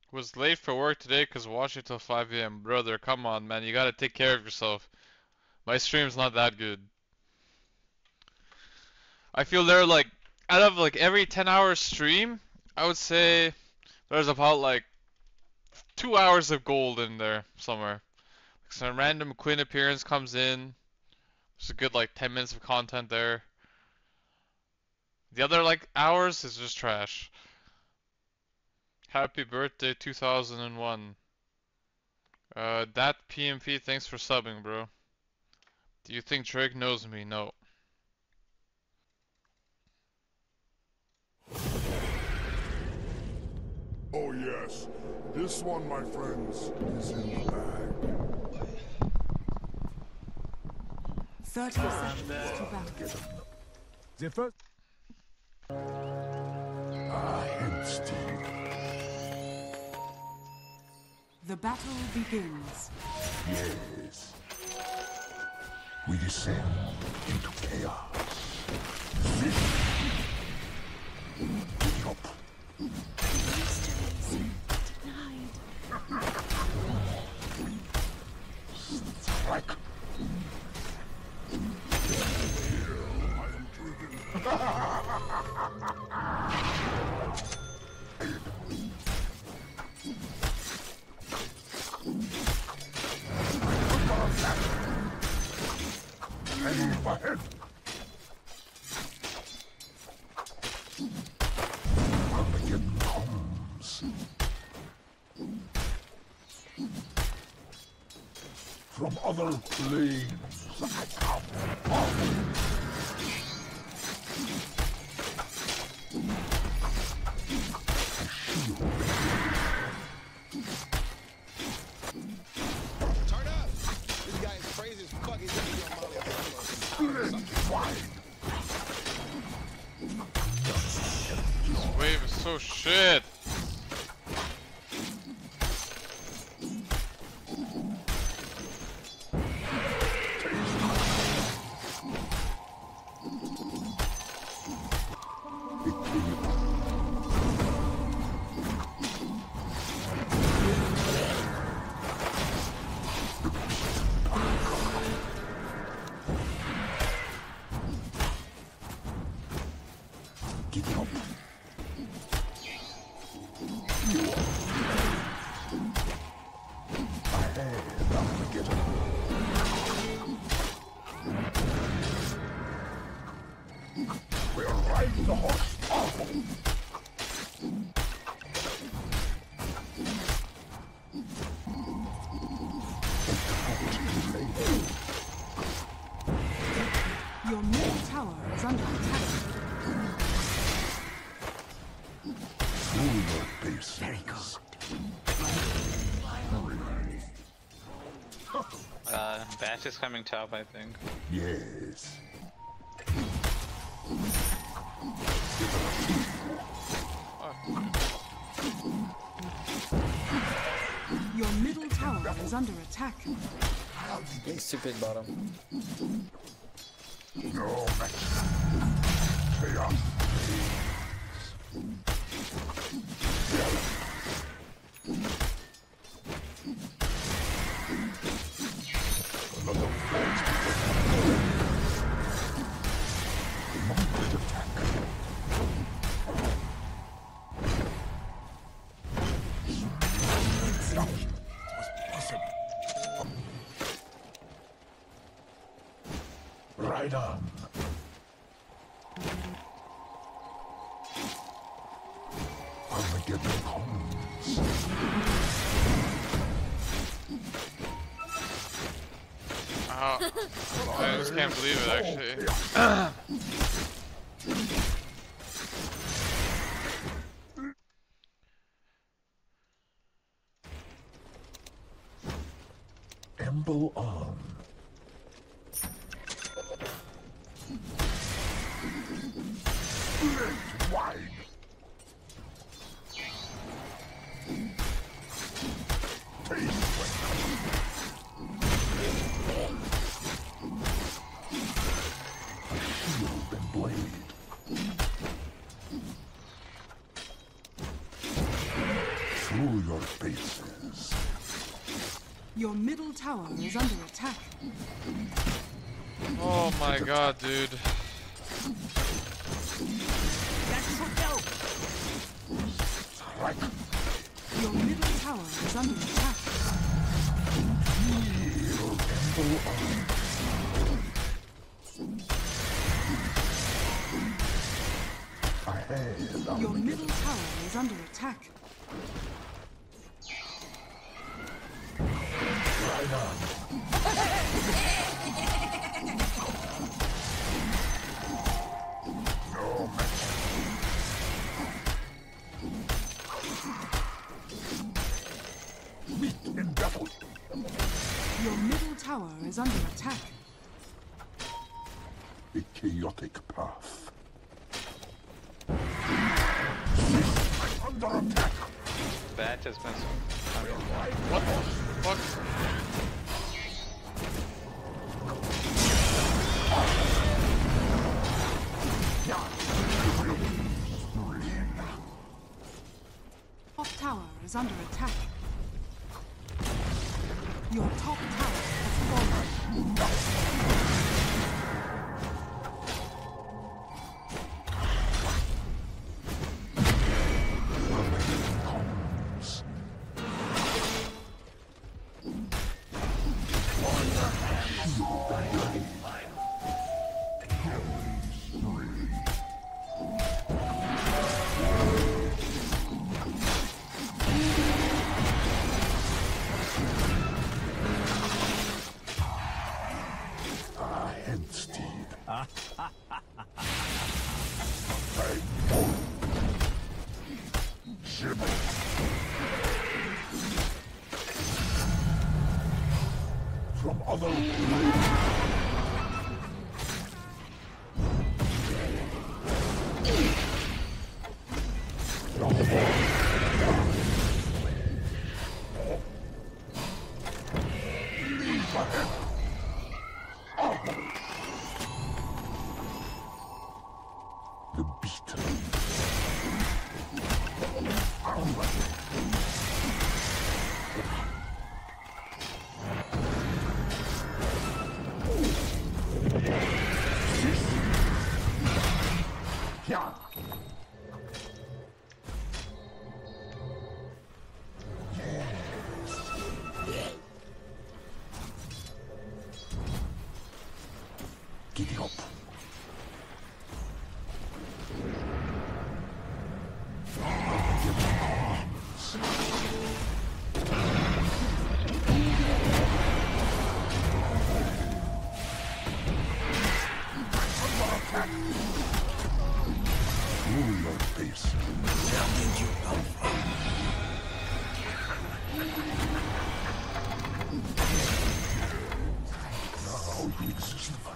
Was late for work today because watching till 5 a.m. Brother, come on, man. You gotta take care of yourself. My stream's not that good. I feel there like out of like every 10-hour stream, I would say there's about like 2 hours of gold in there somewhere. Like some random Quinn appearance comes in. There's a good like 10 minutes of content there. The other like hours is just trash. Happy birthday 2001. That PMP, thanks for subbing, bro. Do you think Drake knows me? No. Oh yes, this one, my friends, is in the bag. 30 seconds to battle. The first. Head steal. The battle begins. Yes. We descend into chaos. Get up. Strike. I am driven. Aim ahead. Armageddon comes. From other planes I come. Turn up! This guy is crazy as fuck. He's gonna be on Molly. This wave is so shit. Your middle tower is under attack. Very good. Bash is coming top, I think. Yes. Your middle tower is under attack. Stupid bottom. No match. Chaos. Another flight. Market attack. Right on. Armageddon comes. I just can't believe it, actually. Emble on. Blade wide. Shield and blade. through your faces. Your middle tower is under attack. Oh my god, dude. Your middle tower is under attack. Your middle tower is under attack. Your middle tower is under attack. A chaotic path. Under attack. Bat has been. What the fuck? Top tower is under attack. Your top tower has fallen. From other the beaten. Yeah. Giddy up. Through your face. Now you exist for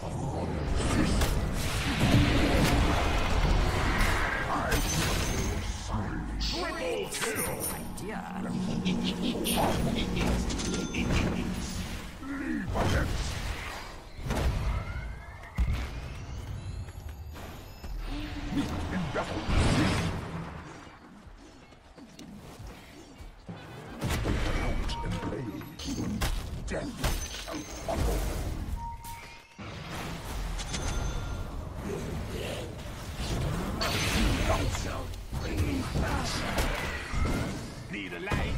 death shall follow. Need a light.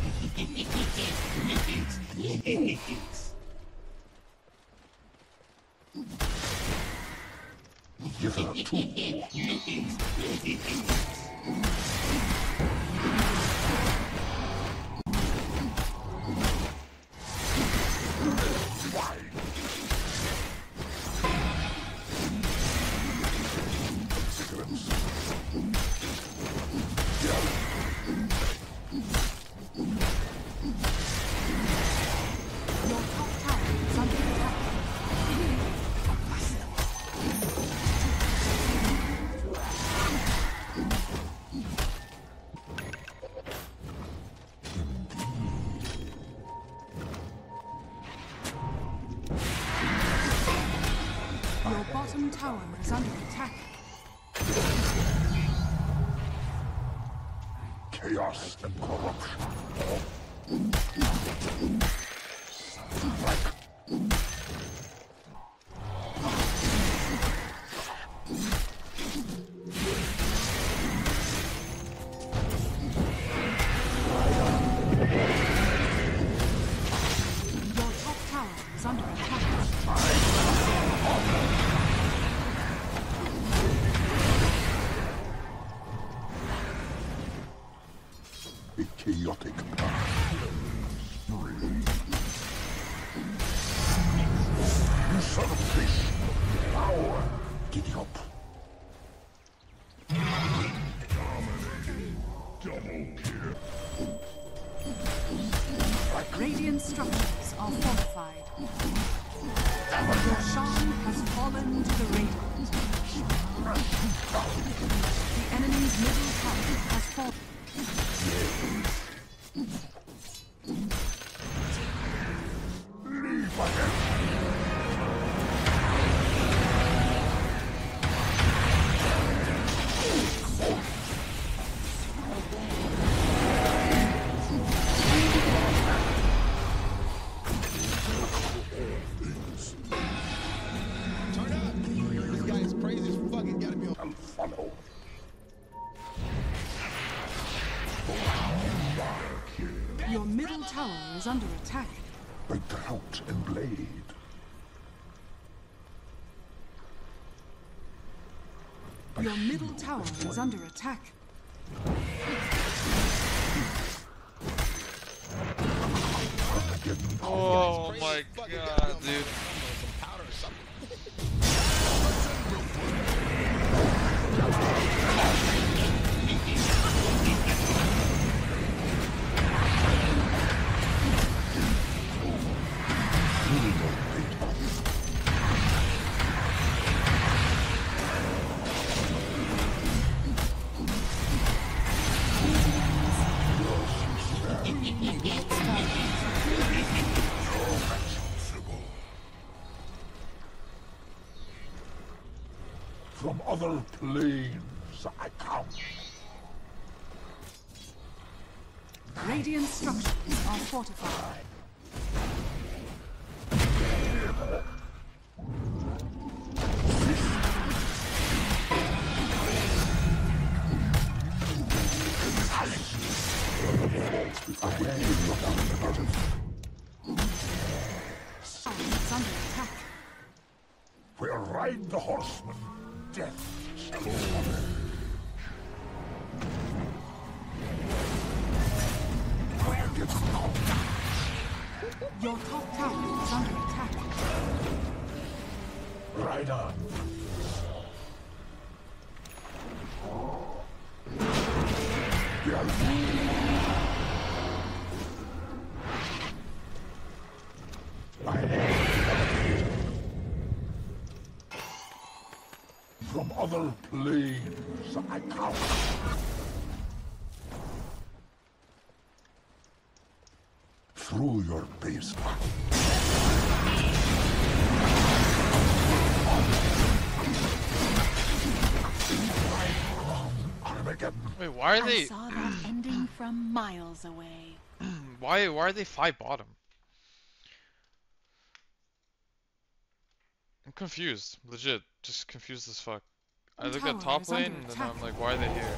Give her two. Your top tower is under attack. Your bottom tower is under attack. Chaos and corruption. chaotic path. Usurpation. Power. Giddy up. Dominating. Double kill. Radiant structures are fortified. Your Shaman has fallen to the Radiant. The enemy's middle tower has fallen. Leave my hand. Turn up! This guy is crazy as fuck. He's gotta be on. I'll follow. Your middle tower is under attack. By drought and blade. Your middle tower is under attack. Armageddon. Oh Crazy my as fuck. He's gotta be god, on dude. some powder or something. From other planes, I come. Radiant structures are fortified. Tower is under attack. Where ride the horsemen, death shall follow. Where did the combat? Your top tower is under attack. Ride on. From other planes, I come. Through your basement. Armageddon. Wait, why are I they? saw that ending from miles away. Why are they 5 bottom? I'm confused, legit, just confused as fuck. I look at Tower top is under lane and then attack. I'm like, why are they here?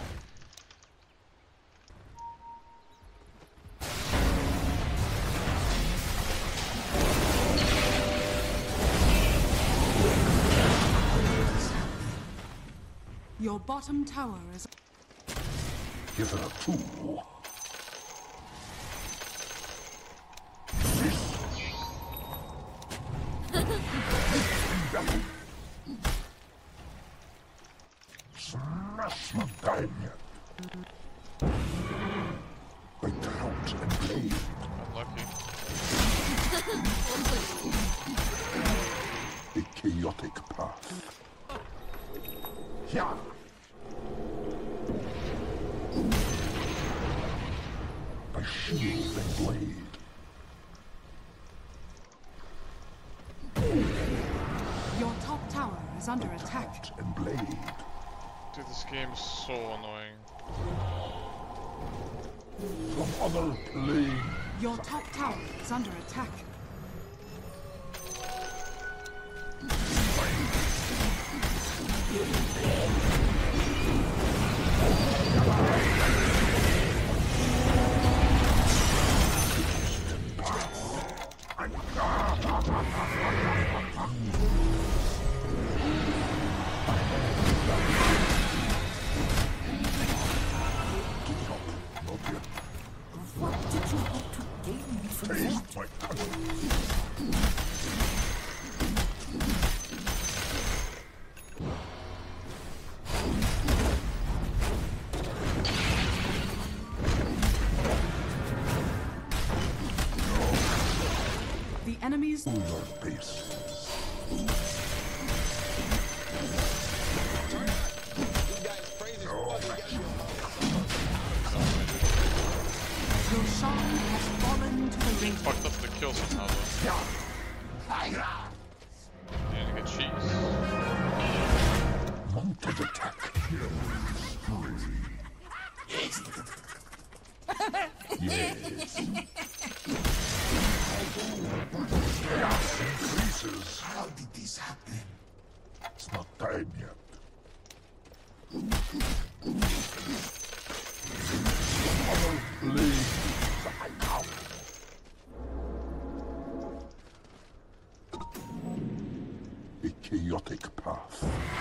Your bottom tower is Give her a tool. Smash the bang. By drought and blade. Unlucky. A chaotic path. Yeah. By shield and blade. your top tower is under attack. Drought and blade. Dude, this game is so annoying. From other planes. Your top tower is under attack. Taste my cunning. The enemy's Your base. This guy is crazy as fuck. He got you on Your Shaman has fallen to the radiant. Fucked up the kill somehow though. Need to get cheese. Mounted attack. Yes. Chaos increases. How did this happen? It's not time yet. Other blades I count. A chaotic path.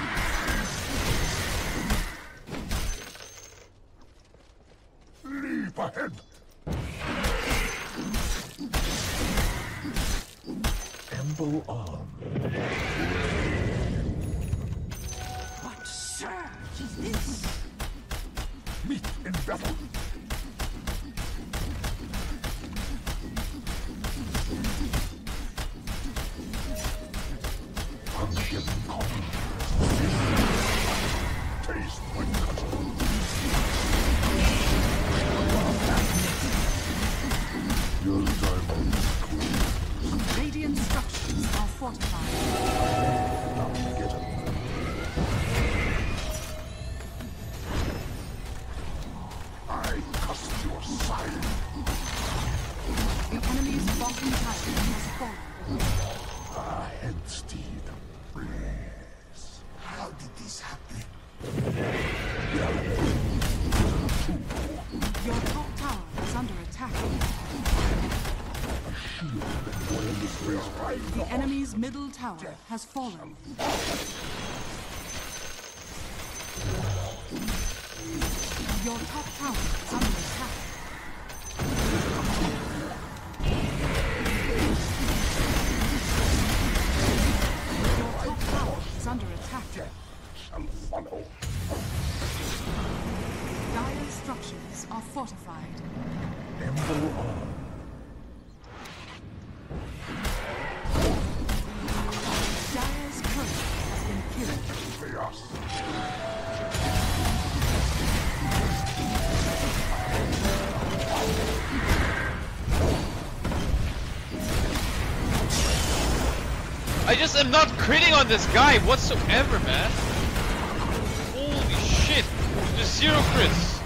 Leap ahead. Emble on. What surge is this? Meet in battle. Ungiven coffee. Taste my cutting. Your time is cool. Radiant structures are fortified. Now get him. I cast your side. The enemy's bottom tower has fallen. A headsteed. Yes. How did this happen? Your top tower is under attack. The enemy's middle tower has fallen. Your top tower is under attack. Your top tower is under attack. Shall follow. Dire structures are fortified. Emble on. Dire's courier has been killed. Chaos. I just am not critting on this guy whatsoever, man. Holy shit. Just 0 crits.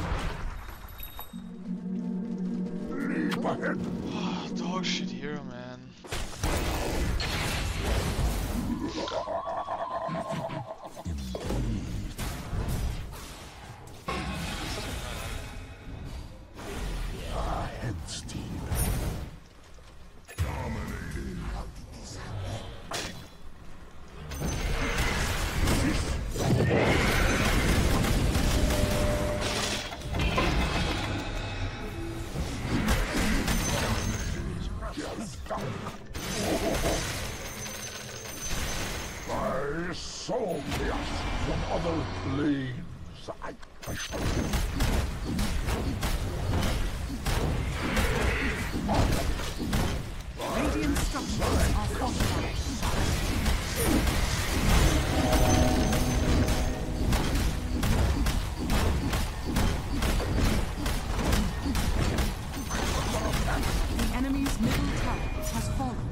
Leap ahead. Dog shit hero, man. A headsteed. Dominating. My soul from other planes. I shall. Radiant structures are fortified. The enemy's middle tower has fallen.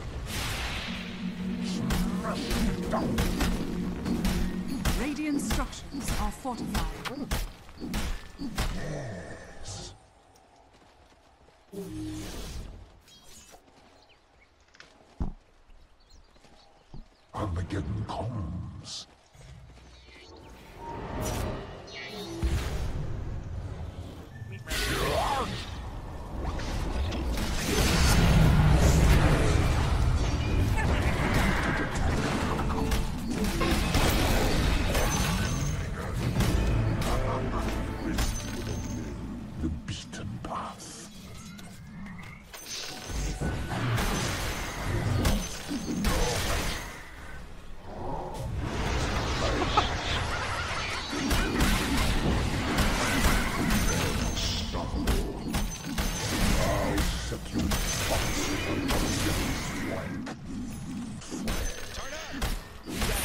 Radiant structures are fortified. Yes. Armageddon comes. The beaten path. execute Turn up! These guys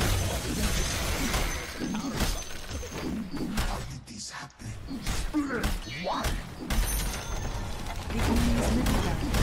crazy as fuck. how did this happen? Split wide. The enemy's middle barracks